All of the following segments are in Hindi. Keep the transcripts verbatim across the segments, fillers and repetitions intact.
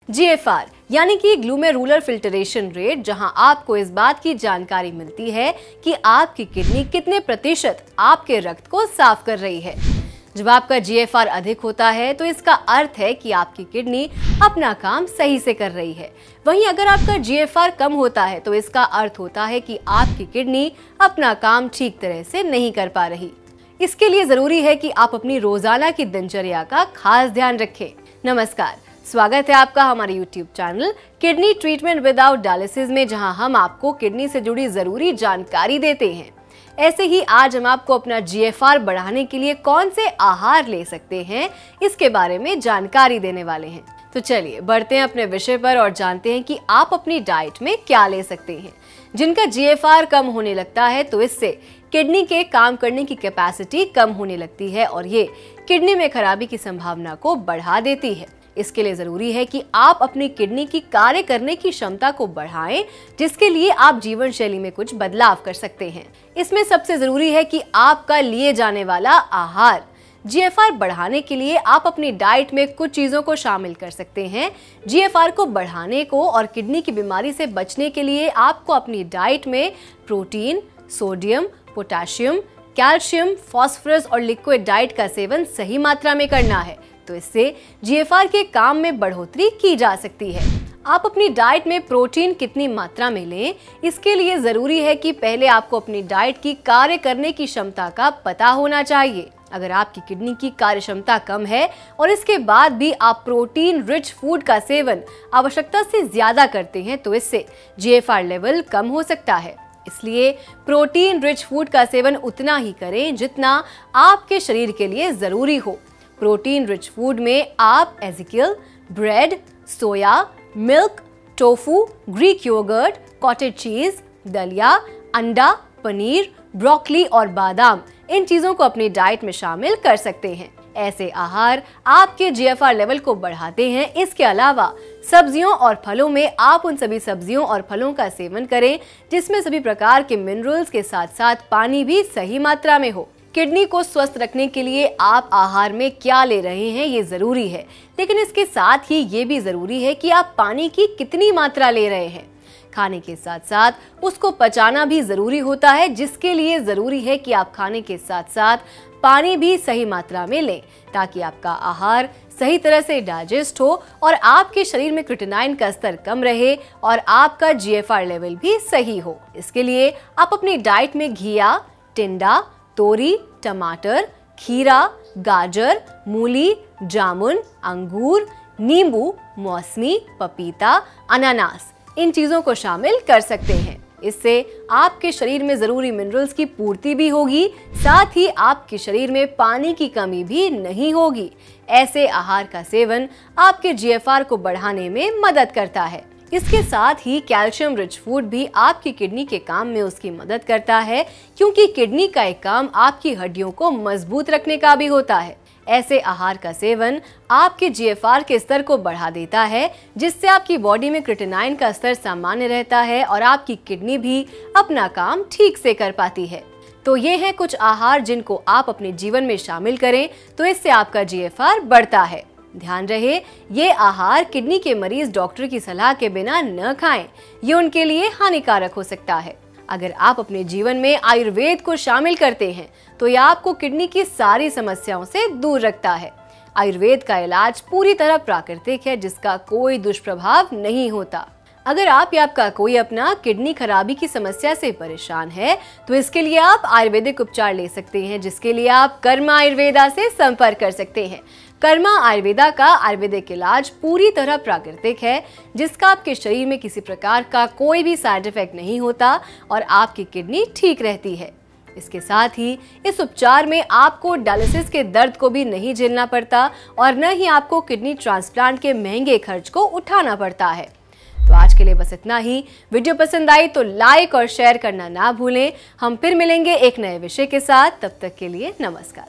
जी एफ आर यानी कि ग्लूमेरुलर फिल्टरेशन रेट, जहां आपको इस बात की जानकारी मिलती है कि आपकी किडनी कितने प्रतिशत आपके रक्त को साफ कर रही है। जब आपका जी एफ आर अधिक होता है तो इसका अर्थ है कि आपकी किडनी अपना काम सही से कर रही है। वहीं अगर आपका जी एफ आर कम होता है तो इसका अर्थ होता है कि आपकी किडनी अपना काम ठीक तरह से नहीं कर पा रही। इसके लिए जरूरी है कि आप अपनी रोजाना की दिनचर्या का खास ध्यान रखें। नमस्कार, स्वागत है आपका हमारे YouTube channel kidney treatment without dialysis में, जहां हम आपको किडनी से जुड़ी जरूरी जानकारी देते हैं। ऐसे ही आज हम आपको अपना जी एफ आर बढ़ाने के लिए कौन से आहार ले सकते हैं, इसके बारे में जानकारी देने वाले हैं। तो चलिए बढ़ते हैं अपने विषय पर और जानते हैं कि आप अपनी डाइट में क्या ले सकते हैं। जिनका जी एफ आर कम होने लगता है तो इससे किडनी के काम करने की कैपेसिटी कम होने लगती है और ये किडनी में खराबी की संभावना को बढ़ा देती है। इसके लिए जरूरी है कि आप अपनी किडनी की कार्य करने की क्षमता को बढ़ाएं, जिसके लिए आप जीवन शैली में कुछ बदलाव कर सकते हैं। इसमें सबसे जरूरी है कि आपका लिए जाने वाला आहार। जी एफ आर बढ़ाने के लिए आप अपनी डाइट में कुछ चीजों को शामिल कर सकते हैं। जी एफ आर को बढ़ाने को और किडनी की बीमारी से बचने के लिए आपको अपनी डाइट में protein, sodium, potassium, calcium, phosphorus और लिक्विड डाइट का सेवन सही मात्रा में करना है। तो इससे जी एफ आर के काम में बढ़ोतरी की जा सकती है। आप अपनी डाइट में प्रोटीन कितनी मात्रा में लें, इसके लिए जरूरी है कि पहले आपको अपनी डाइट की कार्य करने की क्षमता का पता होना चाहिए। अगर आपकी किडनी की कार्य क्षमता कम है और इसके बाद भी आप प्रोटीन रिच फूड का सेवन आवश्यकता से ज्यादा करते हैं तो इससे जी एफ आर लेवल कम हो सकता है। इसलिए प्रोटीन रिच फूड का सेवन उतना ही करें जितना आपके शरीर के लिए जरूरी हो। प्रोटीन रिच फूड में आप एजिकल, bread, soya, milk, tofu, Greek yogurt, cottage cheese, दलिया, अंडा, पनीर, ब्रोकली और बादाम, इन चीजों को अपनी डाइट में शामिल कर सकते हैं। ऐसे आहार आपके जी एफ आर लेवल को बढ़ाते हैं। इसके अलावा सब्जियों और फलों में आप उन सभी सब्जियों और फलों का सेवन करें जिसमें सभी प्रकार के मिनरल्स के साथ साथ पानी भी सही मात्रा में हो। किडनी को स्वस्थ रखने के लिए आप आहार में क्या ले रहे हैं ये जरूरी है, लेकिन इसके साथ ही ये भी जरूरी है कि आप पानी की कितनी मात्रा ले रहे हैं। खाने के साथ साथ उसको पचाना भी जरूरी होता है, जिसके लिए जरूरी है कि आप खाने के साथ साथ पानी भी सही मात्रा में लें, ताकि आपका आहार सही तरह से डाइजेस्ट हो और आपके शरीर में क्रिएटिनिन का स्तर कम रहे और आपका जी एफ आर लेवल भी सही हो। इसके लिए आप अपनी डाइट में घिया, टिंडा, तोरी, टमाटर, खीरा, गाजर, मूली, जामुन, अंगूर, नींबू, मौसमी, पपीता, अनानास, इन चीजों को शामिल कर सकते हैं। इससे आपके शरीर में जरूरी मिनरल्स की पूर्ति भी होगी, साथ ही आपके शरीर में पानी की कमी भी नहीं होगी। ऐसे आहार का सेवन आपके जी एफ आर को बढ़ाने में मदद करता है। इसके साथ ही कैल्शियम रिच फूड भी आपकी किडनी के काम में उसकी मदद करता है, क्योंकि किडनी का एक काम आपकी हड्डियों को मजबूत रखने का भी होता है। ऐसे आहार का सेवन आपके जी एफ आर के स्तर को बढ़ा देता है, जिससे आपकी बॉडी में क्रिएटिनिन का स्तर सामान्य रहता है और आपकी किडनी भी अपना काम ठीक से कर पाती है। तो ये हैं कुछ आहार जिनको आप अपने जीवन में शामिल करें तो इससे आपका जी एफ आर बढ़ता है। ध्यान रहे, ये आहार किडनी के मरीज डॉक्टर की सलाह के बिना न खाएं, ये उनके लिए हानिकारक हो सकता है। अगर आप अपने जीवन में आयुर्वेद को शामिल करते हैं तो यह आपको किडनी की सारी समस्याओं से दूर रखता है। आयुर्वेद का इलाज पूरी तरह प्राकृतिक है, जिसका कोई दुष्प्रभाव नहीं होता। अगर आप या आपका कोई अपना किडनी खराबी की समस्या से परेशान है तो इसके लिए आप आयुर्वेदिक उपचार ले सकते हैं, जिसके लिए आप कर्मा आयुर्वेदा से संपर्क कर सकते हैं। कर्मा आयुर्वेदा का आयुर्वेदिक इलाज पूरी तरह प्राकृतिक है, जिसका आपके शरीर में किसी प्रकार का कोई भी साइड इफेक्ट नहीं होता और आपकी किडनी ठीक रहती है। इसके साथ ही इस उपचार में आपको डायलिसिस के दर्द को भी नहीं झेलना पड़ता और न ही आपको किडनी ट्रांसप्लांट के महंगे खर्च को उठाना पड़ता है। तो आज के लिए बस इतना ही। वीडियो पसंद आई तो लाइक और शेयर करना ना भूलें। हम फिर मिलेंगे एक नए विषय के साथ, तब तक के लिए नमस्कार।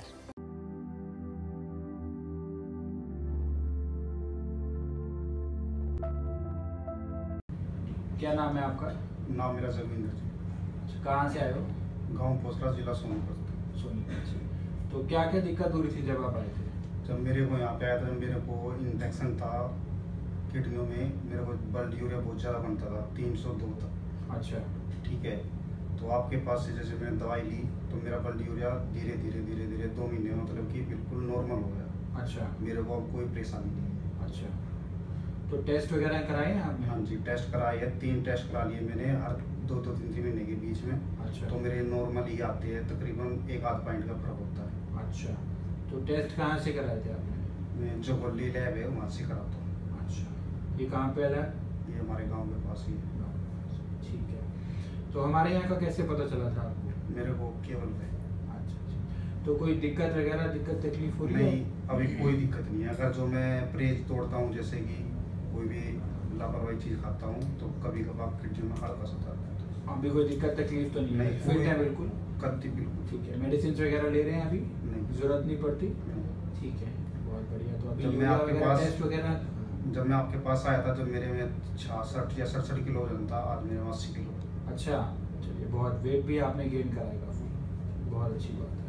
क्या नाम है आपका? नाम मेरा जगविंदर जी। कहाँ से आए हो? गांव पोस्टा, जिला सोनीपत। सोनीपत से। तो क्या क्या दिक्कत हो रही थी जब आप आए थे? जब मेरे को यहाँ पे आया था, मेरे को इन्फेक्शन था किडनियों में मेरे को ब्लड यूरिया बहुत ज़्यादा बनता था, तीन सौ दो तक। अच्छा। ठीक है, तो आपके पास से जैसे मैंने दवाई ली तो मेरा ब्लड यूरिया धीरे धीरे धीरे धीरे दो महीने में मतलब कि बिल्कुल नॉर्मल हो गया। अच्छा। मेरे को अब कोई परेशानी नहीं है। अच्छा, तो टेस्ट वगैरह कराए हैं आपने? हाँ जी, टेस्ट कराए है, तीन टेस्ट करा लिए मैंने हर दो दो तीन तीन महीने के बीच में। अच्छा। तो मेरे नॉर्मल ही आते हैं, तकरीबन एक आध पॉइंट का फर्क होता है। अच्छा, तो टेस्ट कहाँ से कराए थे आपने? मैं जो गोली लैब है वहाँ से कराता हूँ। अच्छा, ये कहाँ पे है? ये हमारे गांव के पास ही है। ठीक है, तो हमारे यहाँ का कैसे पता चला था आपको? मेरे को केवल है। अच्छा अच्छा, तो कोई दिक्कत वगैरह दिक्कत तकलीफ हो रही है? नहीं, अभी कोई दिक्कत नहीं है। अगर जो मैं परहेज तोड़ता हूँ, जैसे कि कोई भी लापरवाही चीज़ खाता हूँ, तो कभी कभार किडनी में हल्का सा दर्द है। अभी कोई दिक्कत तकलीफ तो नहीं है? नहीं, फिट कोई- है बिल्कुल? कत्ती बिल्कुल। ठीक है, मेडिसिन वगैरह ले रहे हैं अभी? नहीं। जरूरत नहीं पड़ती? नहीं। ठीक है, बहुत बढ़िया। तो अभी जब मैं यूरिया आपके वगैरह पास- टेस्ट वगैरह? जब मैं आपके पास आया था, जब मेरे में छियासठ या सड़सठ किलो वजन था, आज मेरे में अस्सी किलो। अच्छा, चलिए, बहुत वेट भी आपने गेन करा है काफी, बहुत अच्छी बात है।